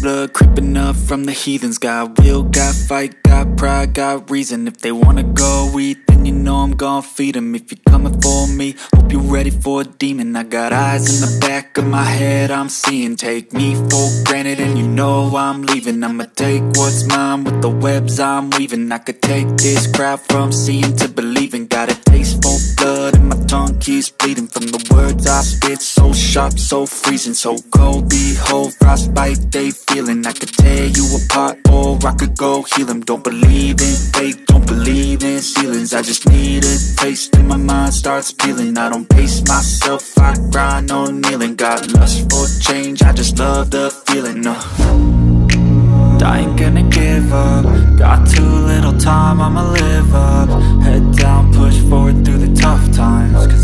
blood creeping up from the heathens. Got will, got fight, got pride, got reason. If they wanna go eat, then you know I'm gon' feed them. If you're coming for me, hope you're ready for a demon. I got eyes in the back of my head, I'm seeing. Take me for granted and you know I'm leaving. I'ma take what's mine with the webs I'm weaving. I could take this crowd from seeing to believing. Got a taste for blood and my tongue keeps bleeding from the words I spit. So sharp, so freezing, so cold. Behold, frostbite they feeling. I could tear you apart or I could go heal them. Don't believe in fate, don't believe in ceilings. I just need a taste and my mind starts peeling. I don't pace myself, I grind on kneeling. Got lust for change, I just love the feeling. I ain't gonna give up. Got too little time, I'ma live up. Head down, push forward through the tough times.